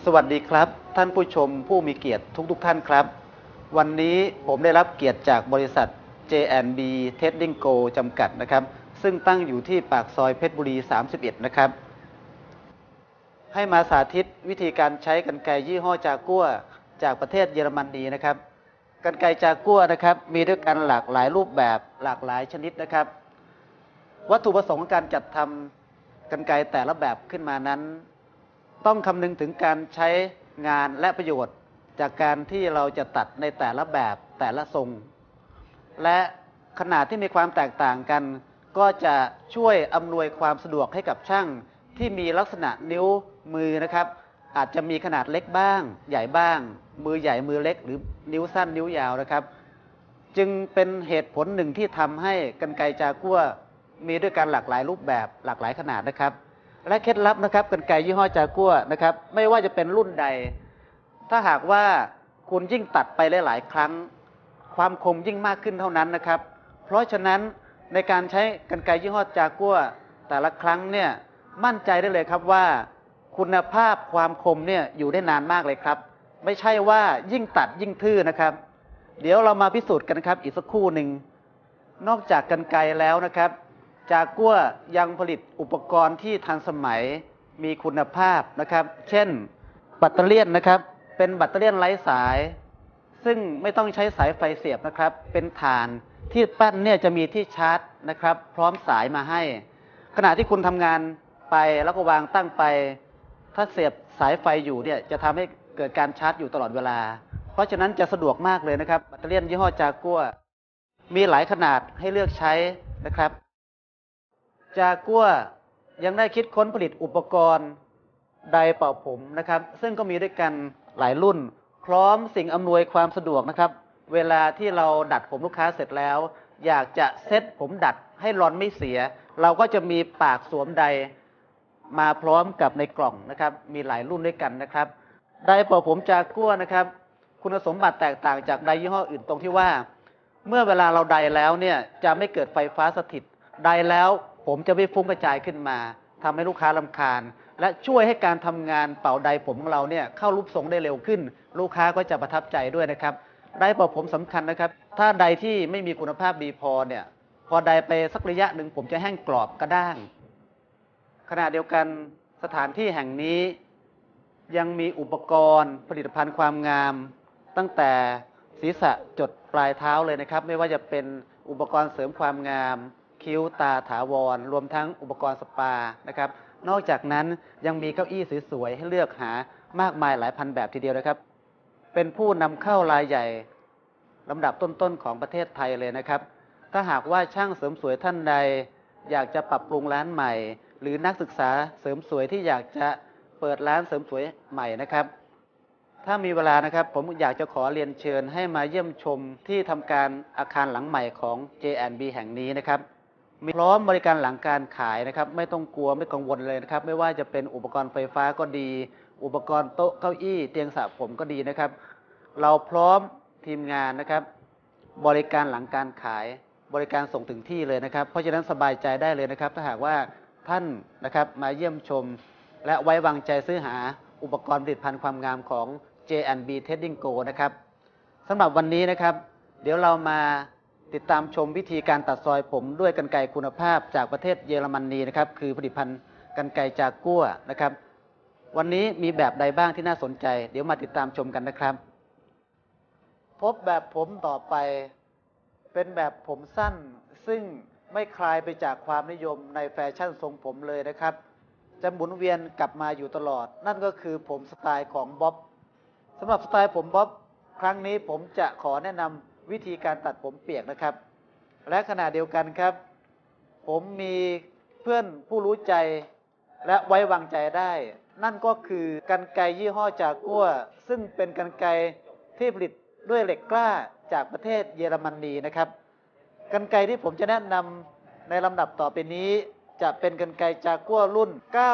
สวัสดีครับท่านผู้ชมผู้มีเกียรติทุกท่านครับวันนี้ผมได้รับเกียรติจากบริษัท J&B Trading Co จำกัดนะครับซึ่งตั้งอยู่ที่ปากซอยเพชรบุรี31นะครับให้มาสาธิตวิธีการใช้กรรไกรยี่ห้อจากัวจากประเทศเยอรมนีนะครับกรรไกรจากัวนะครับมีด้วยกันหลากหลายรูปแบบหลากหลายชนิดนะครับวัตถุประสงค์ของการจัดทำกรรไกรแต่ละแบบขึ้นมานั้นต้องคำนึงถึงการใช้งานและประโยชน์จากการที่เราจะตัดในแต่ละแบบแต่ละทรงและขนาดที่มีความแตกต่างกันก็จะช่วยอำนวยความสะดวกให้กับช่างที่มีลักษณะนิ้วมือนะครับอาจจะมีขนาดเล็กบ้างใหญ่บ้างมือใหญ่มือเล็กหรือนิ้วสั้นนิ้วยาวนะครับจึงเป็นเหตุผลหนึ่งที่ทำให้กรรไกรจากัวมีด้วยกันหลากหลายรูปแบบหลากหลายขนาดนะครับและเคล็ดลับนะครับกรรไกรยี่ห้อจากัวนะครับไม่ว่าจะเป็นรุ่นใดถ้าหากว่าคุณยิ่งตัดไปหลายๆครั้งความคมยิ่งมากขึ้นเท่านั้นนะครับเพราะฉะนั้นในการใช้กรรไกรยี่ห้อจากัวแต่ละครั้งเนี่ยมั่นใจได้เลยครับว่าคุณภาพความคมเนี่ยอยู่ได้นานมากเลยครับไม่ใช่ว่ายิ่งตัดยิ่งทื่อนะครับเดี๋ยวเรามาพิสูจน์กันครับอีกสักครู่หนึ่งนอกจากกรรไกรแล้วนะครับจากัวยังผลิตอุปกรณ์ที่ทันสมัยมีคุณภาพนะครับเช่นแบตเตอรี่นะครับเป็นแบตเตอรี่ไร้สายซึ่งไม่ต้องใช้สายไฟเสียบนะครับเป็นถ่านที่แป้นเนี่ยจะมีที่ชาร์จนะครับพร้อมสายมาให้ขณะที่คุณทำงานไปแล้วก็วางตั้งไปถ้าเสียบสายไฟอยู่เนี่ยจะทำให้เกิดการชาร์จอยู่ตลอดเวลาเพราะฉะนั้นจะสะดวกมากเลยนะครับแบตเตอรี่ยี่ห้อจากัวมีหลายขนาดให้เลือกใช้นะครับจากัวยังได้คิดค้นผลิตอุปกรณ์ไดร์เป่าผมนะครับซึ่งก็มีด้วยกันหลายรุ่นพร้อมสิ่งอำนวยความสะดวกนะครับเวลาที่เราดัดผมลูกค้าเสร็จแล้วอยากจะเซ็ตผมดัดให้รอนไม่เสียเราก็จะมีปากสวมไดร์มาพร้อมกับในกล่องนะครับมีหลายรุ่นด้วยกันนะครับไดร์เป่าผมจากัวนะครับคุณสมบัติแตกต่างจากไดร์ยี่ห้ออื่นตรงที่ว่าเมื่อเวลาเราไดร์แล้วเนี่ยจะไม่เกิดไฟฟ้าสถิตไดร์แล้วผมจะไม่ฟุ้งกระจายขึ้นมาทำให้ลูกค้ารำคาญและช่วยให้การทำงานเป่าไดร์ผมของเราเนี่ยเข้ารูปทรงได้เร็วขึ้นลูกค้าก็จะประทับใจด้วยนะครับไดร์เป่าผมสำคัญนะครับถ้าไดร์ที่ไม่มีคุณภาพดีพอเนี่ยพอไดร์ไปสักระยะหนึ่งผมจะแห้งกรอบกระด้างขณะเดียวกันสถานที่แห่งนี้ยังมีอุปกรณ์ผลิตภัณฑ์ความงามตั้งแต่ศีรษะจดปลายเท้าเลยนะครับไม่ว่าจะเป็นอุปกรณ์เสริมความงามคิ้วตาถาวรรวมทั้งอุปกรณ์สปานะครับนอกจากนั้นยังมีเก้าอี้สวยๆให้เลือกหามากมายหลายพันแบบทีเดียวนะครับเป็นผู้นำเข้ารายใหญ่ลำดับต้นๆของประเทศไทยเลยนะครับถ้าหากว่าช่างเสริมสวยท่านใดอยากจะปรับปรุงร้านใหม่หรือนักศึกษาเสริมสวยที่อยากจะเปิดร้านเสริมสวยใหม่นะครับถ้ามีเวลานะครับผมอยากจะขอเรียนเชิญให้มาเยี่ยมชมที่ทำการอาคารหลังใหม่ของ J&B แห่งนี้นะครับมีพร้อมบริการหลังการขายนะครับไม่ต้องกลัวไม่กังวลเลยนะครับไม่ว่าจะเป็นอุปกรณ์ไฟฟ้าก็ดีอุปกรณ์โต๊ะเก้าอี้เตียงสระผมก็ดีนะครับเราพร้อมทีมงานนะครับบริการหลังการขายบริการส่งถึงที่เลยนะครับเพราะฉะนั้นสบายใจได้เลยนะครับถ้าหากว่าท่านนะครับมาเยี่ยมชมและไว้วางใจซื้อหาอุปกรณ์ผลิตภัณฑ์ความงามของ J&B Trading Co นะครับสำหรับวันนี้นะครับเดี๋ยวเรามาติดตามชมวิธีการตัดซอยผมด้วยกรรไกรคุณภาพจากประเทศเยอรมนีนะครับคือผลิตภัณฑ์กรรไกรจากัวนะครับวันนี้มีแบบใดบ้างที่น่าสนใจเดี๋ยวมาติดตามชมกันนะครับพบแบบผมต่อไปเป็นแบบผมสั้นซึ่งไม่คลายไปจากความนิยมในแฟชั่นทรงผมเลยนะครับจะหมุนเวียนกลับมาอยู่ตลอดนั่นก็คือผมสไตล์ของบ๊อบสำหรับสไตล์ผมบ๊อบครั้งนี้ผมจะขอแนะนำวิธีการตัดผมเปียกนะครับและขณะเดียวกันครับผมมีเพื่อนผู้รู้ใจและไว้วางใจได้นั่นก็คือกรรไกรยี่ห้อจากัวซึ่งเป็นกรรไกรที่ผลิตด้วยเหล็กกล้าจากประเทศเยอรมนีนะครับกรรไกรที่ผมจะแนะนำในลำดับต่อไปนี้จะเป็นกรรไกรจากัวรุ่น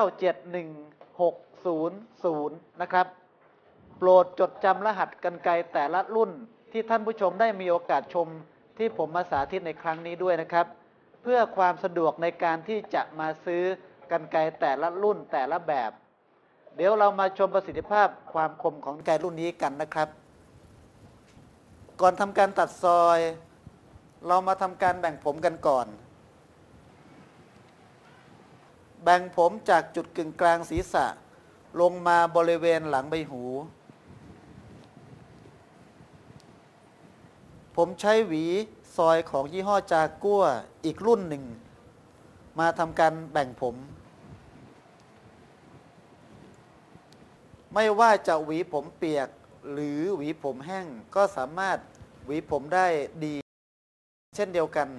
971600นะครับโปรดจดจำรหัสกรรไกรแต่ละรุ่นที่ท่านผู้ชมได้มีโอกาสชมที่ผมมาสาธิตในครั้งนี้ด้วยนะครับเพื่อความสะดวกในการที่จะมาซื้อกรรไกรแต่ละรุ่นแต่ละแบบเดี๋ยวเรามาชมประสิทธิภาพความคมของกรรไกรรุ่นนี้กันนะครับ ก่อนทำการตัดซอย เรามาทำการแบ่งผมกันก่อน แบ่งผมจากจุดกึ่งกลางศีรษะลงมาบริเวณหลังใบหู ผมใช้หวีซอยของยี่ห้อจากัวอีกรุ่นหนึ่งมาทำการแบ่งผม ไม่ว่าจะหวีผมเปียกหรือหวีผมแห้งก็สามารถหวีผมได้ดีเช่นเดียวกัน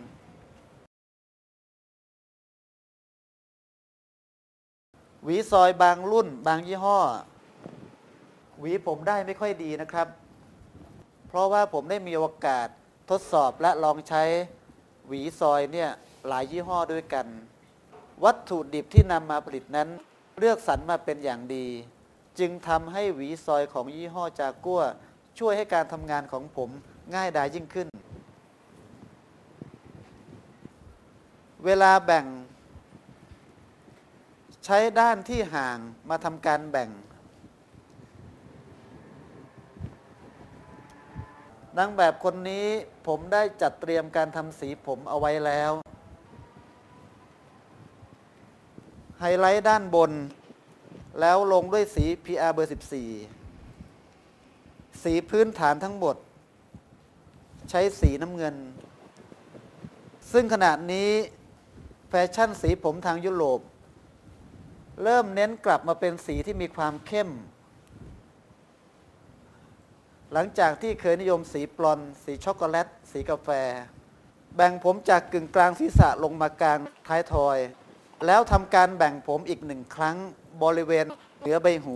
หวีซอยบางรุ่นบางยี่ห้อหวีผมได้ไม่ค่อยดีนะครับเพราะว่าผมได้มีโอกาสทดสอบและลองใช้หวีซอยเนี่ยหลายยี่ห้อด้วยกันวัตถุดิบที่นำมาผลิตนั้นเลือกสรรมาเป็นอย่างดีจึงทำให้หวีซอยของยี่ห้อจากัวช่วยให้การทำงานของผมง่ายดายยิ่งขึ้นเวลาแบ่งใช้ด้านที่ห่างมาทำการแบ่งนางแบบคนนี้ผมได้จัดเตรียมการทำสีผมเอาไว้แล้วไฮไลท์ด้านบนแล้วลงด้วยสี PR เบอร์ 14 สีพื้นฐานทั้งหมดใช้สีน้ำเงินซึ่งขณะนี้แฟชั่นสีผมทางยุโรปเริ่มเน้นกลับมาเป็นสีที่มีความเข้มหลังจากที่เคยนิยมสีบลอนด์สีช็อกโกแลตสีกาแฟแบ่งผมจากกึ่งกลางศีรษะลงมากลางท้ายทอยแล้วทำการแบ่งผมอีกหนึ่งครั้งบริเวณเหนือใบหู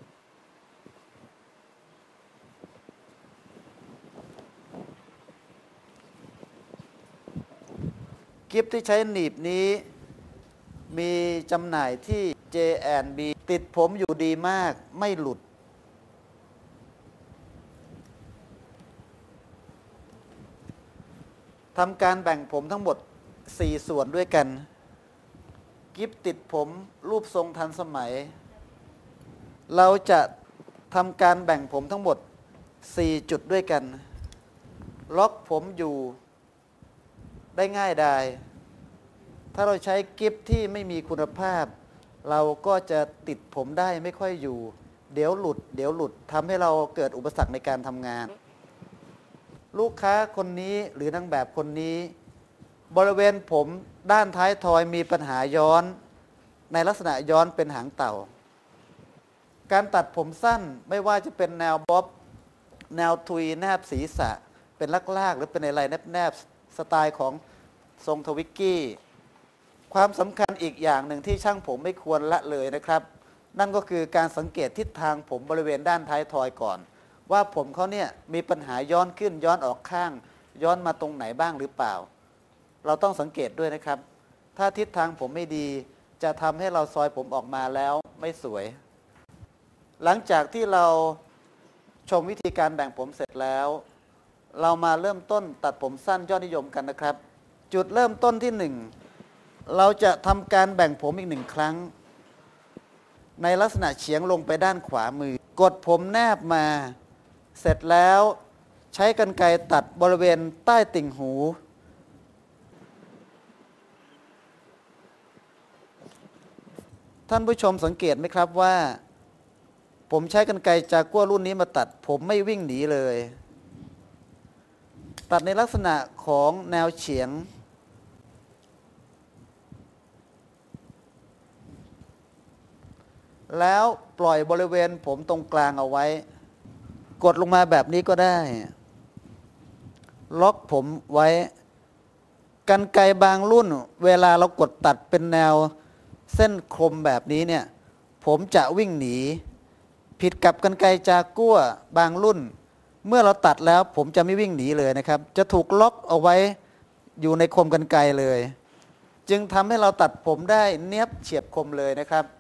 กิฟที่ใช้หนีบนี้มีจำหน่ายที่ J&B ติดผมอยู่ดีมากไม่หลุดทำการแบ่งผมทั้งหมด4ส่วนด้วยกันกิฟติดผมรูปทรงทันสมัยเราจะทำการแบ่งผมทั้งหมด4จุดด้วยกันล็อกผมอยู่ได้ง่ายดายถ้าเราใช้กิฟที่ไม่มีคุณภาพเราก็จะติดผมได้ไม่ค่อยอยู่เดี๋ยวหลุดทำให้เราเกิดอุปสรรคในการทำงานลูกค้าคนนี้หรือนางแบบคนนี้บริเวณผมด้านท้ายทอยมีปัญหาย้อนในลักษณะย้อนเป็นหางเต่าการตัดผมสั้นไม่ว่าจะเป็นแนวบ๊อบแนวทุยแนบศีรษะเป็นลากๆหรือเป็นอะไรแนบสไตล์ของทรงทวิกกี้ความสำคัญอีกอย่างหนึ่งที่ช่างผมไม่ควรละเลยนะครับนั่นก็คือการสังเกตทิศทางผมบริเวณด้านท้ายทอยก่อนว่าผมเขาเนี่ยมีปัญหาย้อนขึ้นย้อนออกข้างย้อนมาตรงไหนบ้างหรือเปล่าเราต้องสังเกตด้วยนะครับถ้าทิศทางผมไม่ดีจะทำให้เราซอยผมออกมาแล้วไม่สวยหลังจากที่เราชมวิธีการแบ่งผมเสร็จแล้วเรามาเริ่มต้นตัดผมสั้นยอดนิยมกันนะครับจุดเริ่มต้นที่1เราจะทำการแบ่งผมอีก1ครั้งในลักษณะเฉียงลงไปด้านขวามือกดผมแนบมาเสร็จแล้วใช้กรรไกรตัดบริเวณใต้ติ่งหูท่านผู้ชมสังเกตไหมครับว่าผมใช้กรรไกรจากัวรุ่นนี้มาตัดผมไม่วิ่งหนีเลยตัดในลักษณะของแนวเฉียงแล้วปล่อยบริเวณผมตรงกลางเอาไว้กดลงมาแบบนี้ก็ได้ล็อกผมไว้กรรไกรบางรุ่นเวลาเรากดตัดเป็นแนวเส้นคมแบบนี้เนี่ยผมจะวิ่งหนีผิดกับกรรไกรจากัวบางรุ่นเมื่อเราตัดแล้วผมจะไม่วิ่งหนีเลยนะครับจะถูกล็อกเอาไว้อยู่ในคมกรรไกรเลยจึงทำให้เราตัดผมได้เนียบเฉียบคมเลยนะครับ